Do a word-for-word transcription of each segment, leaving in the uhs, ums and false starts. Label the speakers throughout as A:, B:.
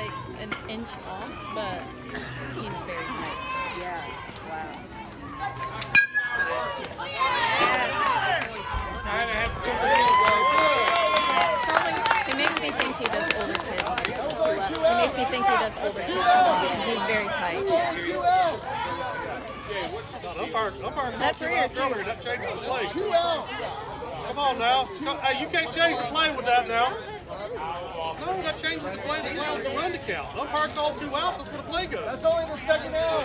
A: like an inch off, but he's very tight.
B: Yeah. Wow.
A: He makes me think he does older kids. He makes me think he does older kids because he's very tight. Is that three or two?
C: That changes the play. Come on now. Hey, you can't change the play with that now. No, that changes the play. The play on the run to count. Umpire called two outs. That's where the play goes.
D: That's only the second out.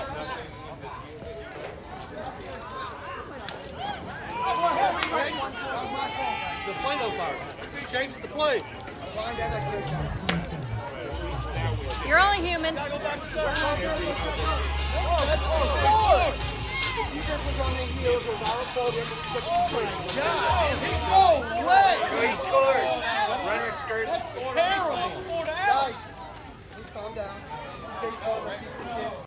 C: The play umpire. He changes the play.
A: You're only human.
D: Oh, defense was on the heels of our program in the second quarter. No way!
E: He scored. Runner skirt.
D: That's terrible. Guys, please calm down. This is baseball.